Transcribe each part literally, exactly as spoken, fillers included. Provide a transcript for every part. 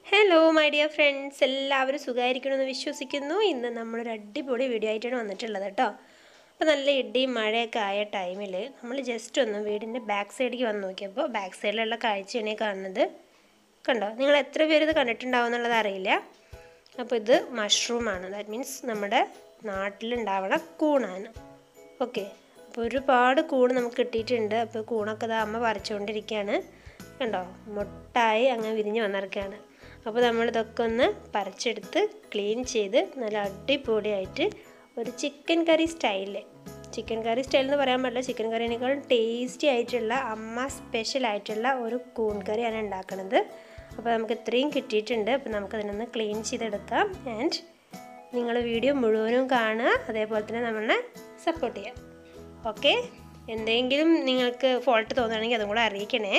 Hello my dear friends, എല്ലാവരും സുഖമായിരിക്കണമെന്ന് വിശ്വസിക്കുന്നു. ഇന്ന് നമ്മളൊരു അടിപൊളി വീഡിയോ ആയിട്ടാണ് വന്നിട്ടുള്ളത് കേട്ടോ. അപ്പോൾ നല്ല ഇടിയും മഴയൊക്കെ ആയ ടൈമിൽ നമ്മൾ ജസ്റ്റ് ഒന്ന് വീടിൻ്റെ ബാക്ക് സൈഡിലേക്ക് വന്ന് നോക്കിയപ്പോൾ ബാക്ക് സൈഡിലുള്ള കാഴ്ചയാണ് കാണുന്നത്. കണ്ടോ? നിങ്ങൾ എത്ര പേര് ഇത് കണ്ടിട്ടുണ്ടാവും എന്നുള്ളത് അറിയില്ല. അപ്പോൾ ഇത് മഷ്റൂമാണ്. ദാറ്റ് മീൻസ് നമ്മുടെ നാട്ടിലുണ്ടാവണ കൂണാണ്. ഓക്കെ, അപ്പോൾ ഒരുപാട് കൂണ് നമുക്ക് കിട്ടിയിട്ടുണ്ട്. അപ്പോൾ കൂണൊക്കെ ഇതാ അമ്മ പറിച്ചുകൊണ്ടിരിക്കുകയാണ്. കണ്ടോ? മുട്ടായി അങ്ങനെ വിരിഞ്ഞ് വന്നിറക്കുകയാണ്. അപ്പോൾ നമ്മളിതൊക്കെ ഒന്ന് പറിച്ചെടുത്ത് ക്ലീൻ ചെയ്ത് നല്ല അടിപൊളിയായിട്ട് ഒരു ചിക്കൻ കറി സ്റ്റൈലിൽ, ചിക്കൻ കറി സ്റ്റൈൽ എന്ന് പറയാൻ പറ്റില്ല, ചിക്കൻ കറിനേക്കാളും ടേസ്റ്റി ആയിട്ടുള്ള അമ്മ സ്പെഷ്യൽ ആയിട്ടുള്ള ഒരു കൂൺ കറിയാണ് ഉണ്ടാക്കുന്നത്. അപ്പോൾ നമുക്ക് ഇത്രയും കിട്ടിയിട്ടുണ്ട്. അപ്പോൾ നമുക്കതിനൊന്ന് ക്ലീൻ ചെയ്തെടുക്കാം. ആൻഡ് നിങ്ങൾ വീഡിയോ മുഴുവനും കാണുക, അതേപോലെ തന്നെ നമ്മളെ സപ്പോർട്ട് ചെയ്യാം. ഓക്കെ, എന്തെങ്കിലും നിങ്ങൾക്ക് ഫോൾട്ട് തോന്നുകയാണെങ്കിൽ അതും കൂടെ അറിയിക്കണേ.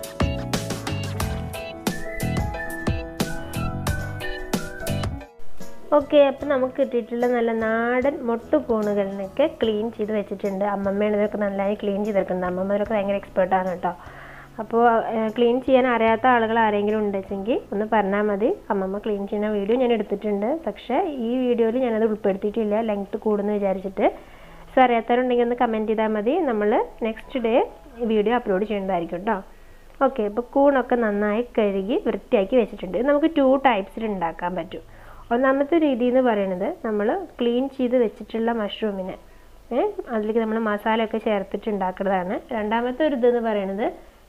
ഓക്കെ, അപ്പോൾ നമുക്ക് കിട്ടിയിട്ടുള്ള നല്ല നാടൻ മൊട്ടുകൂണുകളിനൊക്കെ ക്ലീൻ ചെയ്ത് വെച്ചിട്ടുണ്ട്. അമ്മമ്മയാണ് ഇതൊക്കെ നന്നായി ക്ലീൻ ചെയ്തെടുക്കുന്നത്. അമ്മമ്മയൊക്കെ ഭയങ്കര എക്സ്പേർട്ടാണ് കേട്ടോ. അപ്പോൾ ക്ലീൻ ചെയ്യാൻ അറിയാത്ത ആളുകൾ ആരെങ്കിലും ഉണ്ടെങ്കിൽ ഒന്ന് പറഞ്ഞാൽ മതി. അമ്മമ്മ ക്ലീൻ ചെയ്യുന്ന വീഡിയോ ഞാൻ എടുത്തിട്ടുണ്ട്. പക്ഷേ ഈ വീഡിയോയിൽ ഞാനത് ഉൾപ്പെടുത്തിയിട്ടില്ല, ലെങ്ത്ത് കൂടുമെന്ന് വിചാരിച്ചിട്ട്. സോ അറിയാത്തവരുണ്ടെങ്കിൽ ഒന്ന് കമൻറ്റ് ചെയ്താൽ മതി. നമ്മൾ നെക്സ്റ്റ് ഡേ വീഡിയോ അപ്ലോഡ് ചെയ്യുന്നതായിരിക്കും കേട്ടോ. ഓക്കെ, അപ്പോൾ കൂണൊക്കെ നന്നായി കഴുകി വൃത്തിയാക്കി വെച്ചിട്ടുണ്ട്. നമുക്ക് ടു ടൈപ്സിൽ ഉണ്ടാക്കാൻ പറ്റും. ഒന്നാമത്തെ രീതി എന്ന് പറയുന്നത് നമ്മൾ ക്ലീൻ ചെയ്ത് വെച്ചിട്ടുള്ള മഷ്റൂമിനെ അതിലേക്ക് നമ്മൾ മസാലയൊക്കെ ചേർത്തിട്ട് ഉണ്ടാക്കുന്നതാണ്. രണ്ടാമത്തെ ഒരു ഇതെന്ന് പറയുന്നത്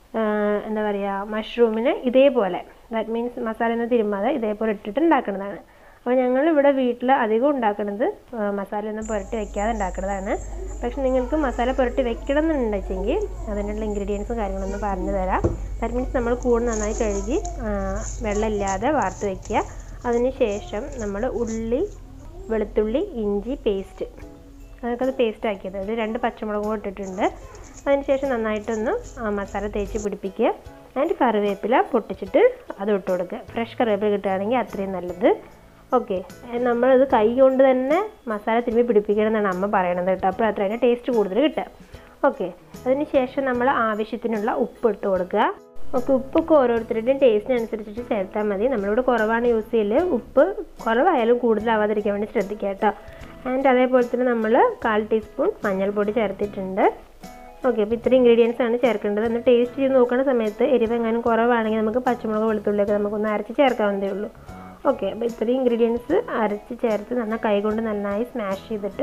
എന്താ പറയുക, മഷ്റൂമിനെ ഇതേപോലെ, ദാറ്റ് മീൻസ് മസാല ഒന്നും തിരുമ്മാതെ ഇതേപോലെ ഇട്ടിട്ട് ഉണ്ടാക്കുന്നതാണ്. അപ്പോൾ ഞങ്ങൾ ഇവിടെ വീട്ടിൽ അധികം ഉണ്ടാക്കുന്നത് മസാല ഒന്നും പുരട്ടി വെക്കാതെ ഉണ്ടാക്കുന്നതാണ്. പക്ഷെ നിങ്ങൾക്ക് മസാല പുരട്ടി വെക്കണം എന്നുണ്ടെങ്കിൽ അതിനുള്ള ഇൻഗ്രീഡിയൻസും കാര്യങ്ങളൊന്നും പറഞ്ഞു തരാം. ദാറ്റ് മീൻസ് നമ്മൾ കൂൺ നന്നായി കഴുകി വെള്ളമില്ലാതെ വാർത്ത് വയ്ക്കുക. അതിനുശേഷം നമ്മൾ ഉള്ളി, വെളുത്തുള്ളി, ഇഞ്ചി പേസ്റ്റ്, അതൊക്കെ അത് പേസ്റ്റ് ആക്കിയത്, ഒരു രണ്ട് പച്ചമുളകും ഇട്ടിട്ടുണ്ട്. അതിനുശേഷം നന്നായിട്ടൊന്ന് മസാല തേച്ച് പിടിപ്പിക്കുക. ആൻഡ് കറിവേപ്പില പൊട്ടിച്ചിട്ട് അത് ഇട്ട് കൊടുക്കുക. ഫ്രഷ് കറിവേപ്പില കിട്ടുകയാണെങ്കിൽ അത്രയും നല്ലത്. ഓക്കെ, നമ്മളത് കൈ കൊണ്ട് തന്നെ മസാല തിരുമ്പി പിടിപ്പിക്കണം എന്നാണ് അമ്മ പറയണത് കേട്ടോ. അപ്പോൾ അത്ര അതിൻ്റെ ടേസ്റ്റ് കൂടുതൽ കിട്ടുക. ഓക്കെ, അതിനുശേഷം നമ്മൾ ആവശ്യത്തിനുള്ള ഉപ്പ് ഇട്ട് കൊടുക്കുക. ഓക്കെ, ഉപ്പൊക്കെ ഓരോരുത്തരുടെയും ടേസ്റ്റിനനുസരിച്ചിട്ട് ചേർത്താൽ മതി. നമ്മളിവിടെ കുറവാണ് യൂസ് ചെയ്യൽ. ഉപ്പ് കുറവായാലും കൂടുതലാവാതിരിക്കാൻ വേണ്ടി ശ്രദ്ധിക്കുക കേട്ടോ. ആൻഡ് അതേപോലെ തന്നെ നമ്മൾ കാൽ ടീസ്പൂൺ മഞ്ഞൾപ്പൊടി ചേർത്തിട്ടുണ്ട്. ഓക്കെ, അപ്പോൾ ഇത്രയും ഇൻഗ്രീഡിയൻസ് ആണ് ചേർക്കേണ്ടത്. ഒന്ന് ടേസ്റ്റ് ചെയ്ത് നോക്കുന്ന സമയത്ത് എരിവ് എങ്ങാനും കുറവാണെങ്കിൽ നമുക്ക് പച്ചമുളക്, വെളുത്തുള്ളിയൊക്കെ നമുക്കൊന്ന് അരച്ച് ചേർക്കാവുന്നതേ ഉള്ളൂ. ഓക്കെ, അപ്പോൾ ഇത്രയും ഇൻഗ്രീഡിയൻസ് അരച്ച് ചേർത്ത് നന്നായി കൈകൊണ്ട് നന്നായി സ്മാഷ് ചെയ്തിട്ട്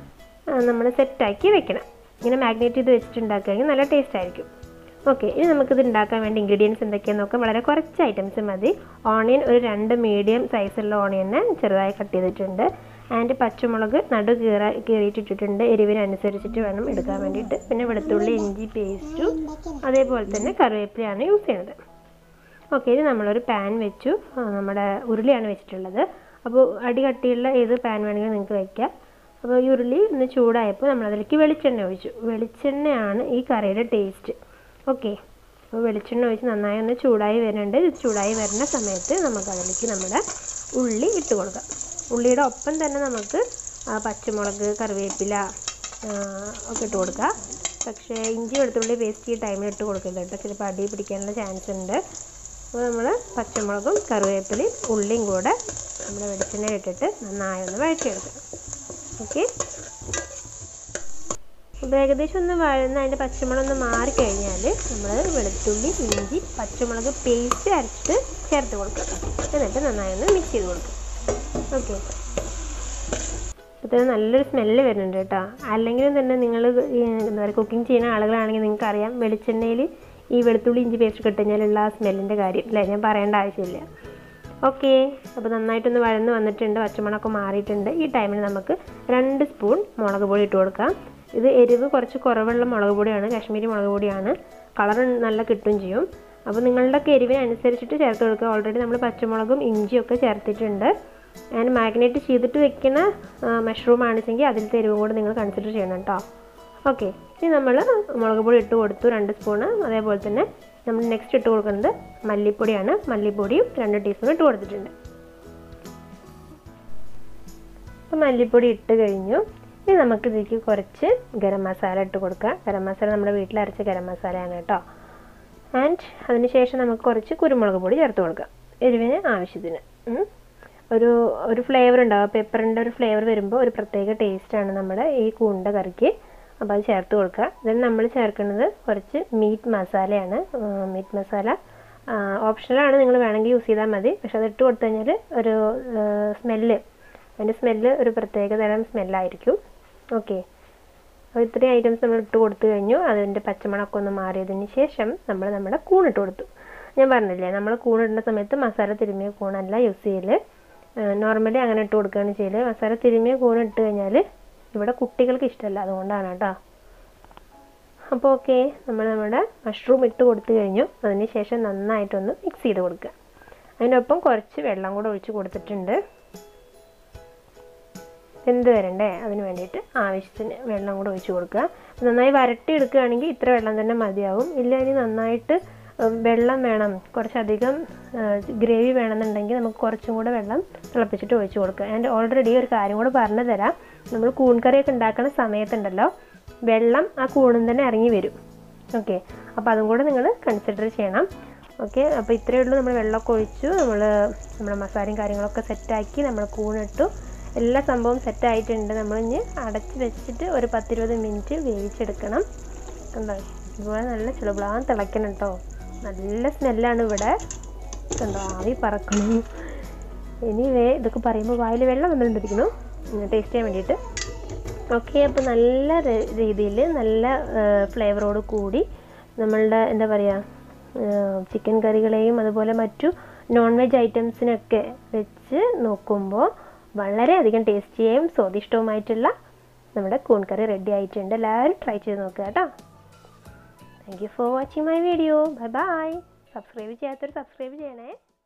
നമ്മൾ സെറ്റാക്കി വെക്കണം. ഇങ്ങനെ മാഗ്നേറ്റ് ചെയ്ത് വെച്ചിട്ട് ഉണ്ടാക്കുകയാണെങ്കിൽ നല്ല ടേസ്റ്റ് ആയിരിക്കും. ഓക്കെ, ഇനി നമുക്കിത് ഉണ്ടാക്കാൻ വേണ്ടി ഇൻഗ്രീഡിയൻസ് എന്തൊക്കെയാണെന്ന് നോക്കാം. വളരെ കുറച്ച് ഐറ്റംസ് മതി. ഓണിയൻ ഒരു രണ്ട് മീഡിയം സൈസുള്ള ഓണിയനെ ചെറുതായി കട്ട് ചെയ്തിട്ടുണ്ട്. ആൻഡ് പച്ചമുളക് നടു കീറ കീറിയിട്ടിട്ടുണ്ട്. എരിവിനനുസരിച്ചിട്ട് വേണം എടുക്കാൻ വേണ്ടിയിട്ട്. പിന്നെ വെളുത്തുള്ളി, ഇഞ്ചി പേസ്റ്റും അതേപോലെ തന്നെ കറിവേപ്പിലയാണ് യൂസ് ചെയ്യുന്നത്. ഓക്കെ, ഇനി നമ്മളൊരു പാൻ വെച്ചു. നമ്മുടെ ഉരുളിയാണ് വെച്ചിട്ടുള്ളത്. അപ്പോൾ അടി കട്ടിയുള്ള ഏത് പാൻ വേണമെങ്കിലും നിങ്ങൾക്ക് വയ്ക്കാം. അപ്പോൾ ഈ ഉരുളി ഒന്ന് ചൂടായപ്പോൾ നമ്മളതിലേക്ക് വെളിച്ചെണ്ണ ഒഴിച്ചു. വെളിച്ചെണ്ണയാണ് ഈ കറിയുടെ ടേസ്റ്റ്. ഓക്കെ, അപ്പോൾ വെളിച്ചെണ്ണ ഒഴിച്ച് നന്നായി ഒന്ന് ചൂടായി വരുന്നുണ്ട്. ഇത് ചൂടായി വരുന്ന സമയത്ത് നമുക്കതിലേക്ക് നമ്മുടെ ഉള്ളി ഇട്ട് കൊടുക്കാം. ഉള്ളിയുടെ ഒപ്പം തന്നെ നമുക്ക് പച്ചമുളക്, കറിവേപ്പില ഒക്കെ ഇട്ട് കൊടുക്കാം. പക്ഷേ ഇഞ്ചി, വെളുത്തുള്ളി പേസ്റ്റ് ഈ ടൈമിൽ ഇട്ട് കൊടുക്കരുത് കേട്ടോ, ചിലപ്പോൾ അടി പിടിക്കാനുള്ള ചാൻസ് ഉണ്ട്. അപ്പോൾ നമ്മൾ പച്ചമുളകും കറിവേപ്പിലയും ഉള്ളിയും കൂടെ നമ്മുടെ വെളിച്ചെണ്ണയിൽ ഇട്ടിട്ട് നന്നായി ഒന്ന് വഴറ്റിയെടുക്കാം. ഓക്കെ, അപ്പോൾ ഏകദേശം ഒന്ന് വഴന്ന് അതിൻ്റെ പച്ചമുളക് ഒന്ന് മാറിക്കഴിഞ്ഞാൽ നമ്മൾ വെളുത്തുള്ളി, ഇഞ്ചി, പച്ചമുളക് പേസ്റ്റ് അരച്ചിട്ട് ചേർത്ത് കൊടുക്കുക. എന്നിട്ട് നന്നായി ഒന്ന് മിക്സ് ചെയ്ത് കൊടുക്കുക. ഓക്കെ, അപ്പോൾ നല്ലൊരു സ്മെല്ല് വരുന്നുണ്ട് കേട്ടോ. അല്ലെങ്കിലും തന്നെ നിങ്ങൾ എന്താ പറയുക, കുക്കിംഗ് ചെയ്യുന്ന ആളുകളാണെങ്കിൽ നിങ്ങൾക്ക് അറിയാം വെളിച്ചെണ്ണയിൽ ഈ വെളുത്തുള്ളി, ഇഞ്ചി പേസ്റ്റ് കിട്ടുകഴിഞ്ഞാലുള്ള ആ സ്മെല്ലിൻ്റെ കാര്യം അല്ലേ, ഞാൻ പറയേണ്ട ആവശ്യമില്ല. ഓക്കെ, അപ്പോൾ നന്നായിട്ടൊന്ന് വഴന്ന് വന്നിട്ടുണ്ട്, പച്ചമുളകൊക്കെ മാറിയിട്ടുണ്ട്. ഈ ടൈമിൽ നമുക്ക് രണ്ട് സ്പൂൺ മുളക് പൊടി ഇട്ട് കൊടുക്കാം. ഇത് എരിവ് കുറച്ച് കുറവുള്ള മുളക് പൊടിയാണ്, കാശ്മീരി മുളക് പൊടിയാണ്. കളർ നല്ല കിട്ടുകയും ചെയ്യും. അപ്പോൾ നിങ്ങളുടെയൊക്കെ എരിവിനനുസരിച്ചിട്ട് ചേർത്ത് കൊടുക്കുക. ഓൾറെഡി നമ്മൾ പച്ചമുളകും ഇഞ്ചിയൊക്കെ ചേർത്തിട്ടുണ്ട്. ആൻഡ് മാഗ്നേറ്റ് ചെയ്തിട്ട് വെക്കുന്ന മഷ്റൂം ആണെന്നെങ്കിൽ അതിലത്തെ എരിവും കൂടെ നിങ്ങൾ കൺസിഡർ ചെയ്യണം കേട്ടോ. ഓക്കെ, ഇനി നമ്മൾ മുളക് പൊടി ഇട്ട് കൊടുത്തു രണ്ട് സ്പൂണ്. അതേപോലെ തന്നെ നമ്മൾ നെക്സ്റ്റ് ഇട്ട് കൊടുക്കുന്നത് മല്ലിപ്പൊടിയാണ്. മല്ലിപ്പൊടിയും രണ്ട് ടീസ്പൂൺ ഇട്ട് കൊടുത്തിട്ടുണ്ട്. അപ്പോൾ മല്ലിപ്പൊടി ഇട്ട് കഴിഞ്ഞു. ഇനി നമുക്ക് ഇതിലേക്ക് കുറച്ച് ഗരം മസാല ഇട്ട് കൊടുക്കാം. ഗരം മസാല നമ്മുടെ വീട്ടിൽ അരച്ച ഗരം മസാലയാണ് കേട്ടോ. ആൻഡ് അതിന് ശേഷം നമുക്ക് കുറച്ച് കുരുമുളക് പൊടി ചേർത്ത് കൊടുക്കാം. എരിവിന് ആവശ്യത്തിന്. ഒരു ഒരു ഫ്ലേവർ ഉണ്ടാവും, പെപ്പറിൻ്റെ ഒരു ഫ്ലേവർ വരുമ്പോൾ ഒരു പ്രത്യേക ടേസ്റ്റാണ് നമ്മുടെ ഈ കൂണിൻ്റെ കറിക്ക്. അപ്പോൾ അത് ചേർത്ത് കൊടുക്കുക. then നമ്മൾ ചേർക്കുന്നത് കുറച്ച് മീറ്റ് മസാലയാണ്. മീറ്റ് മസാല ഓപ്ഷണലാണ്, നിങ്ങൾ വേണമെങ്കിൽ യൂസ് ചെയ്താൽ മതി. പക്ഷെ അത് ഇട്ട് കൊടുത്തു കഴിഞ്ഞാൽ ഒരു സ്മെല്ല്, അതിൻ്റെ സ്മെല്ല് ഒരു പ്രത്യേക തരം സ്മെല്ലായിരിക്കും. ഓക്കെ, അപ്പോൾ ഇത്രയും ഐറ്റംസ് നമ്മൾ ഇട്ട് കൊടുത്തു കഴിഞ്ഞു. അതിൻ്റെ പച്ചമണമൊക്കെ ഒന്ന് മാറിയതിന് ശേഷം നമ്മൾ നമ്മുടെ കൂണിട്ട് കൊടുത്തു. ഞാൻ പറഞ്ഞില്ലേ, നമ്മൾ കൂണിടുന്ന സമയത്ത് മസാല തിരുമ്മിയ കൂണല്ല യൂസ് ചെയ്യൽ. നോർമലി അങ്ങനെ ഇട്ട് കൊടുക്കുകയാണ് ചെയ്യൽ. മസാല തിരുമ്മിയ കൂൺ ഇട്ട് കഴിഞ്ഞാൽ ഇവിടെ കുട്ടികൾക്ക് ഇഷ്ടമല്ല, അതുകൊണ്ടാണ് കേട്ടോ. അപ്പോൾ ഓക്കെ, നമ്മൾ നമ്മുടെ മഷ്റൂം ഇട്ട് കൊടുത്തു കഴിഞ്ഞു. അതിന് ശേഷം നന്നായിട്ടൊന്ന് മിക്സ് ചെയ്ത് കൊടുക്കുക. അതിനൊപ്പം കുറച്ച് വെള്ളം കൂടെ ഒഴിച്ച് കൊടുത്തിട്ടുണ്ട്. വെന്ത് വരണ്ടേ, അതിന് വേണ്ടിയിട്ട് ആവശ്യത്തിന് വെള്ളം കൂടെ ഒഴിച്ച് കൊടുക്കുക. നന്നായി വരട്ടി എടുക്കുകയാണെങ്കിൽ ഇത്ര വെള്ളം തന്നെ മതിയാവും. ഇല്ല ഇനി നന്നായിട്ട് വെള്ളം വേണം, കുറച്ചധികം ഗ്രേവി വേണമെന്നുണ്ടെങ്കിൽ നമുക്ക് കുറച്ചും കൂടെ വെള്ളം തിളപ്പിച്ചിട്ട് ഒഴിച്ച് കൊടുക്കുക. ഞാൻ ഓൾറെഡി ഒരു കാര്യം കൂടെ പറഞ്ഞു തരാം. നമ്മൾ കൂൺ കറിയൊക്കെ ഉണ്ടാക്കുന്ന സമയത്തുണ്ടല്ലോ, വെള്ളം ആ കൂണിൽ തന്നെ ഇറങ്ങി വരും. ഓക്കെ, അപ്പോൾ അതും കൂടെ നിങ്ങൾ കൺസിഡർ ചെയ്യണം. ഓക്കെ, അപ്പോൾ ഇത്രയേ ഉള്ളൂ. നമ്മൾ വെള്ളമൊക്കെ ഒഴിച്ചു, നമ്മൾ നമ്മുടെ മസാലയും കാര്യങ്ങളൊക്കെ സെറ്റാക്കി, നമ്മൾ കൂണിട്ടു, എല്ലാ സംഭവവും സെറ്റായിട്ടുണ്ട്. നമ്മളിഞ്ഞ് അടച്ച് വെച്ചിട്ട് ഒരു പത്തിരുപത് മിനിറ്റ് വേവിച്ചെടുക്കണം. എന്താ ഇതുപോലെ നല്ല ചുളുപിളാൻ തിളയ്ക്കണം കേട്ടോ. നല്ല സ്മെല്ലാണ് ഇവിടെ, കണ്ടോ, ആവി പറക്കണം. ഇനി വേ ഇതൊക്കെ പറയുമ്പോൾ വായിൽ വെള്ളം വന്നുകൊണ്ടിരിക്കുന്നു ടേസ്റ്റ് ചെയ്യാൻ വേണ്ടിയിട്ട്. ഓക്കെ, അപ്പോൾ നല്ല രീതിയിൽ നല്ല ഫ്ലേവറോട് കൂടി നമ്മളുടെ എന്താ പറയുക ചിക്കൻ കറികളെയും അതുപോലെ മറ്റു നോൺ വെജ് ഐറ്റംസിനൊക്കെ വെച്ച് നോക്കുമ്പോൾ വളരെയധികം ടേസ്റ്റിയും സ്വാദിഷ്ടവുമായിട്ടുള്ള നമ്മുടെ കൂൺ കറി റെഡി ആയിട്ടുണ്ട്. എല്ലാവരും ട്രൈ ചെയ്ത് നോക്കുക കേട്ടോ. Thank you for watching my video. Bye bye. Subscribe ചെയ്യാത്തവർ സബ്സ്ക്രൈബ് ചെയ്യണേ.